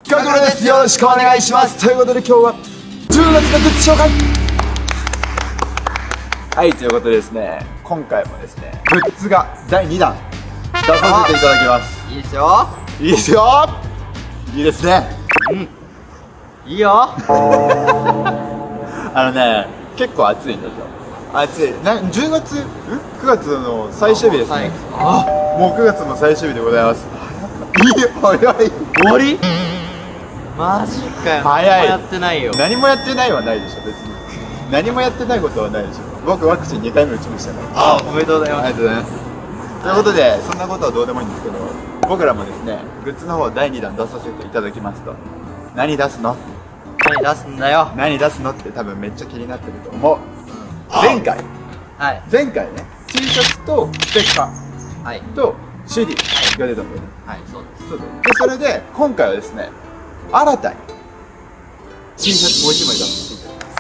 深黒です。よろしくお願いします。ということで今日は10月のグッズ紹介。はい、ということでですね、今回もですね、グッズが第2弾出させていただきます。 いいですよ。 いいですよ。いいですね。 うん。いいよ。 結構暑いんですよ。暑い。10月9月の最終日ですね。もう9月の最終日でございます。いいよ、早い。終わり？ マジかよ。 早い。 何もやってないよ。 何もやってないはないでしょ、別に。何もやってないことはないでしょ。僕ワクチン2回目打ちましたから。 おめでとうございます。 ありがとうございます。ということで、そんなことはどうでもいいんですけど、僕らもですね、グッズの方第2弾出させていただきますと、何出すの？ 何出すんだよ。 何出すのって多分めっちゃ気になってると思う。前回ね、T シャツとステッカーと CD が出たんだよね。 はい、そうです。 で、それで今回はですね、新たに T シャツもう1枚出していただきます。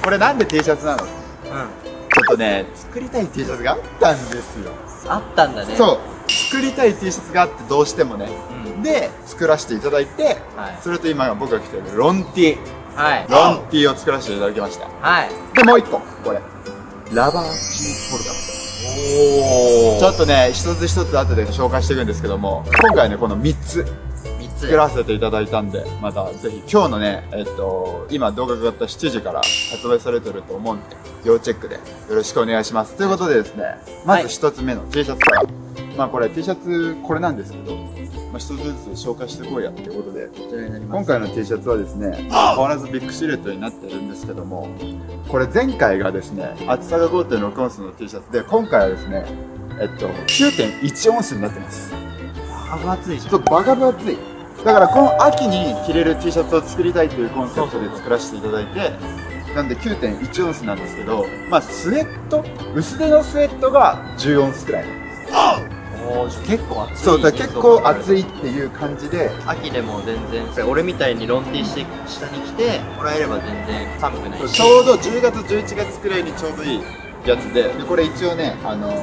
これなんで T シャツなの？ちょっとね、作りたい T シャツがあったんですよ。 あったんだね。 そう、作りたい T シャツがあってどうしてもね、で作らせていただいて、それと今僕が着てるロン T、ロン T を作らせていただきました。でもう1個、これラバーキーホルダー。ちょっとね、一つ一つ後で紹介していくんですけども、今回ねこの3つ作らせていただいたんで、またぜひ今日のね、今動画が上がった7時から発売されてると思うんで、要チェックでよろしくお願いします。ということでですね、まず1つ目の T シャツから、まあこれ T シャツこれなんですけど、1つずつ紹介していこうやっていうことで、今回の T シャツはですね、変わらずビッグシルエットになってるんですけども、これ前回がですね、厚さが 5.6 オンスの T シャツで、今回はですね、9.1 オンスになってます。 バカ分厚いじゃん。 ちょっとバカ分厚い。だからこの秋に着れる T シャツを作りたいというコンセプトで作らせていただいて、なんで 9.1 オンスなんですけど、まあスウェット、薄手のスウェットが10オンスくらいなんです。 結構暑い。 そうだ、結構暑いっていう感じで、 秋でも全然俺みたいにロンティーして下に着てもらえれば全然寒くないし、 ちょうど10月11月くらいにちょうどいいやつで、これ一応ね、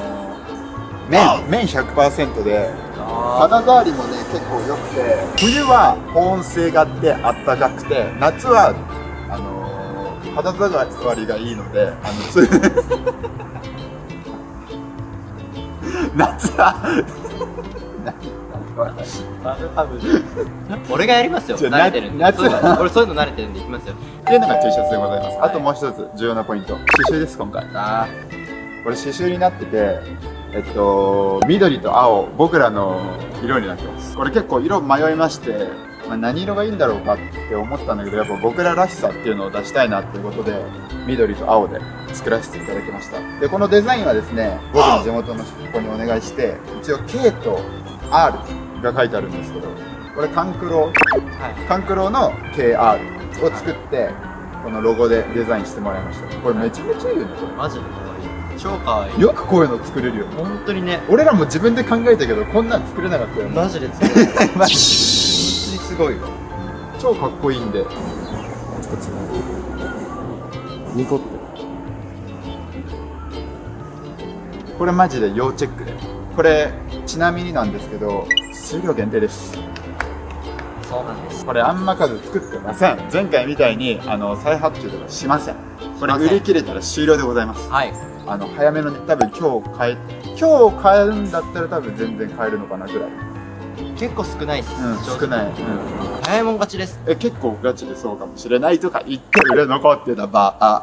綿 100% で肌触りもね結構良くて、冬は保温性があってあったかくて、夏は肌触りがいいので夏は俺がやりますよ。慣れてるんで。俺そういうの慣れてるんで行きますよ。 っていうのが T シャツでございます。あともう一つ重要なポイント、刺繍です。今回これ刺繍になってて、緑と青、僕らの色になってます。これ結構色迷いまして、何色がいいんだろうかって思ったんだけど、やっぱ僕ららしさっていうのを出したいなっていうことで、緑と青で作らせていただきました。で、このデザインはですね、僕の地元の子にお願いして、一応 K と R が書いてあるんですけど、これカンクロの KR を作って、このロゴでデザインしてもらいました。これめちゃめちゃいいよね、これ。 マジで可愛い。超可愛い。 よくこういうの作れるよね。本当にね。俺らも自分で考えたけど、こんなん作れなかったよね。 マジで作れない。 マジすごいわ。超かっこいいんで。ニコって。これマジで要チェックで。これちなみになんですけど、数量限定です。 そうなんです。 これあんま数作ってません。前回みたいに再発注とかしません。これ売り切れたら終了でございます。早めのね、多分今日買えるんだったら多分全然買えるのかなぐらい。 結構少ないっす。 少ない。 早いもん勝ちです。 結構ガチでそうかもしれないとか言って売れ残ってた場合。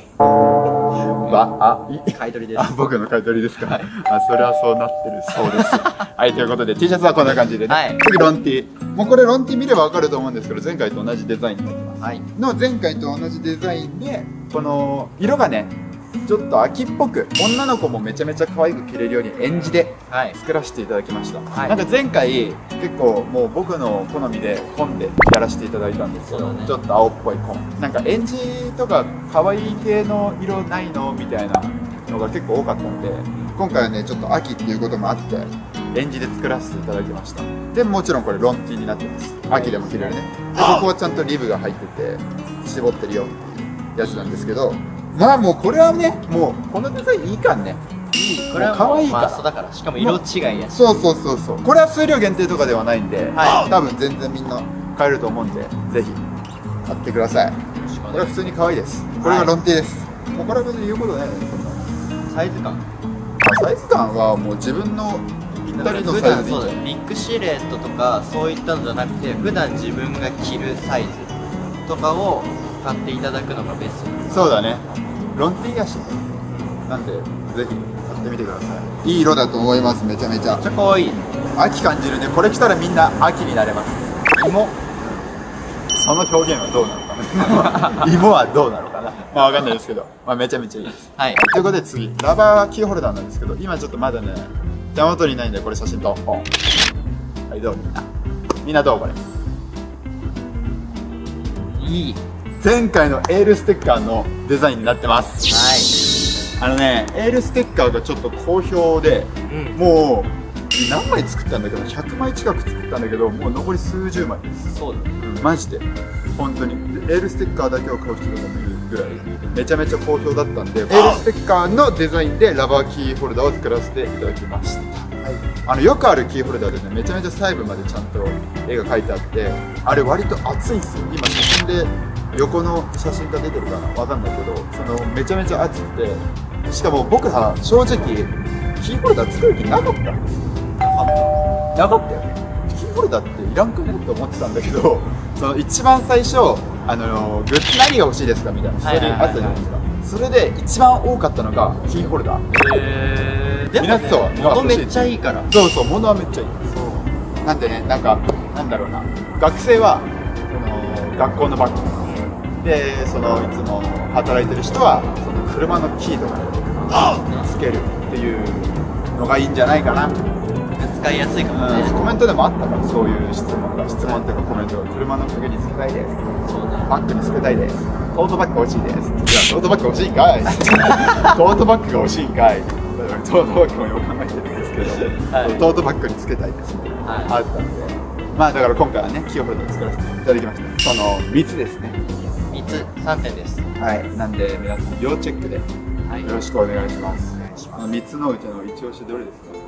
買い取りです。 僕の買い取りですか。それはそうなってるそうです。はい、ということで T シャツはこんな感じでね。次ロン T。もうこれロン T 見ればわかると思うんですけど、前回と同じデザインになってます。の前回と同じデザインで、この色がね、ちょっと秋っぽく、女の子もめちゃめちゃ可愛く着れるようにエンジで作らせていただきました。なんか前回結構もう僕の好みで紺でやらせていただいたんですけど、ちょっと青っぽい紺、なんかエンジとか可愛い系の色ないのみたいなのが結構多かったんで、今回はねちょっと秋っていうこともあってエンジで作らせていただきました。でもちろんこれロン T になってます。秋でも着れるね。でここはちゃんとリブが入ってて絞ってるよっていうやつなんですけど、まあもうこれはね、もうこのデザインいいかんね。 これは可愛いから。だからしかも色違いやし。 そう。これは数量限定とかではないんで、多分全然みんな買えると思うんで、ぜひ買ってください。これは普通に可愛いです。これがロン T です。もうこれは別に言うことないよね。 サイズ感はもう自分のぴったりのサイズでいいんじゃない？ ビッグシルエットとかそういったのじゃなくて、普段自分が着るサイズとかを買っていただくのがベスト。 そうだね。ロン T やし、なんでぜひ買ってみてください。いい色だと思います。めちゃめちゃ。 めっちゃ可愛い。 秋感じるね。これ着たらみんな秋になれます。芋。その表現はどうなのかな。芋はどうなのかな。まあわかんないですけど、まあめちゃめちゃいいです。 はい。 ということで次、ラバーキーホルダーなんですけど、今ちょっとまだね、手元にないんでこれ写真撮ろう。はい、どうみんな。みんなどうこれ。 いい。 前回のエールステッカーのデザインになってます。はい。エールステッカーがちょっと好評で、もう何枚作ったんだけど、100枚近く作ったんだけど、もう残り数十枚です。 そうだ。 マジで本当にエールステッカーだけを買う人とかもいるぐらいめちゃめちゃ好評だったんで、エールステッカーのデザインでラバーキーホルダーを作らせていただきました。はい、よくあるキーホルダーでね、めちゃめちゃ細部までちゃんと絵が描いてあって、あれ割と厚いんですよ。今写真で横の写真が出てるかな、わかんないけど、めちゃめちゃ厚くて、しかも僕は正直キーホルダー作る気なかったんですよ。なかったよね。キーホルダーっていらんくねって思ってたんだけど、一番最初グッズ何が欲しいですかみたいなストーリーあったじゃないですか。それで一番多かったのがキーホルダー。皆さんは物めっちゃいいから。 そうそう、物はめっちゃいい。なんでね、なんだろうな、学生は学校のバッグで、いつも働いてる人は車のキーとかにつけるっていうのがいいんじゃないかな。 使いやすいかもね。 コメントでもあったから、そういう質問っていうかコメントが、車の鍵につけたいです、バッグにつけたいです、トートバッグ欲しいです。いや、トートバッグ欲しいんかい。トートバッグが欲しいんかい。だからトートバッグもよく考えてるんですけど、トートバッグにつけたいですね、あったんで、まあだから今回はね、キーホルダー作らせていただきました。3つですね。 3点です。 はい、なんで皆さん要チェックでよろしくお願いします。3つのうちの一押しどれですか？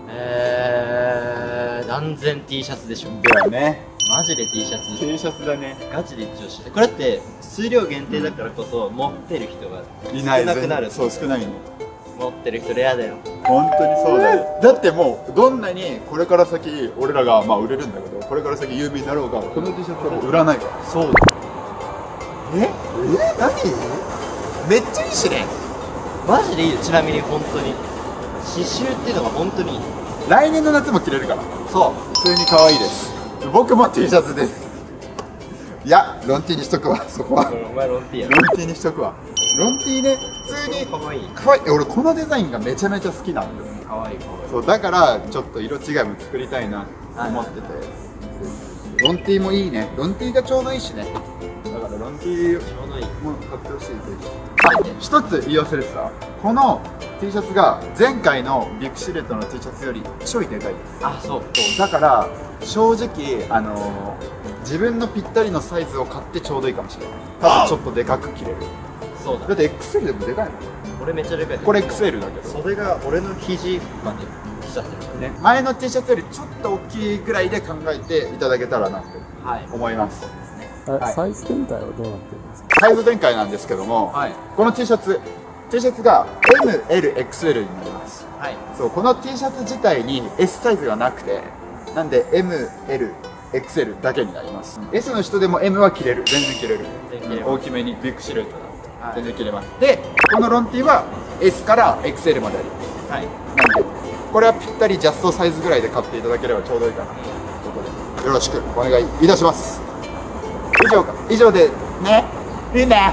断然 T シャツでしょ。 だよね。 マジで T シャツ。 T シャツだね。 ガチで一押し。これって数量限定だからこそ持ってる人がいない。 少なくなる。 そう、少ないの。 持ってる人レアだよ。 本当にそうだよ。だってもうどんなにこれから先俺らがまあ売れるんだけど、これから先有名になろうがこの T シャツはもう売らないから。 そうだ。 何？めっちゃいいしね。 マジでいいよ。ちなみに本当に刺繍っていうのが本当にいい。 来年の夏も着れるから。 そう。 普通に可愛いです。僕も T シャツです。いや、ロン T にしとくわ、そこは。 お前ロン T や。 ロン T にしとくわ。ロン T ね、普通に可愛い。 可愛い。俺このデザインがめちゃめちゃ好きなんだよ。 可愛い。 そう、だからちょっと色違いも作りたいなと思ってて。ロン T もいいね。ロン T がちょうどいいしね。だからロン T も買ってほしい。ぜひ。一つ言い忘れてた。この T シャツが前回のビッグシルエットの T シャツよりちょいでかいです。 あ、そう。 だから正直自分のぴったりのサイズを買ってちょうどいいかもしれない。ただちょっとでかく着れる。 そうだ。 だって XL でもでかいの。 俺めっちゃでかい。 これ XL だけど。 それが俺の肘まで来ちゃってるね。前の T シャツよりちょっと大きいぐらいで考えていただけたらなと思います。 サイズ展開はどうなってるんですか？ サイズ展開なんですけども、この T シャツが MLXL になります。そう、この T シャツ自体に S サイズがなくて、なんで MLXL だけになります。S の人でも M は着れる。全然着れる。大きめにビッグシルエットなんで全然着れます。で、このロン T は S から XL まであります。なんでこれはぴったりジャストサイズぐらいで買っていただければちょうどいいかなということで、よろしくお願いいたします。以上でね。いいね。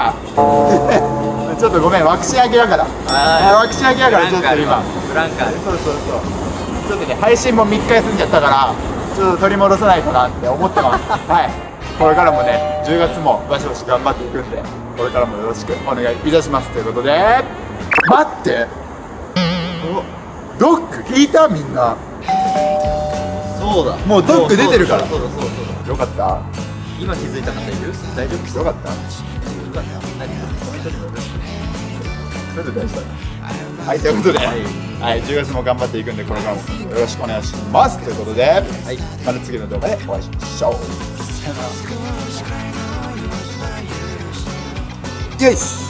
ちょっとごめん、枠仕上げやから。枠仕上げやからちょっと今ブランカー。 そう。ちょっとね、配信も3日休んじゃったからちょっと取り戻さないとなって思ってます。はい。これからもね、10月もバシバシ頑張っていくんで、これからもよろしくお願いいたしますということで、待って、ドッグ聞いた？みんな。 そうだ。 もうドッグ出てるから。 そうだ。 よかった。 今気づいた方いる？大丈夫？ よかった。 何？ それで大事だ。はい、ということで、10月も頑張っていくんで、これからもよろしくお願いしますということで、また次の動画でお会いしましょう。 よし。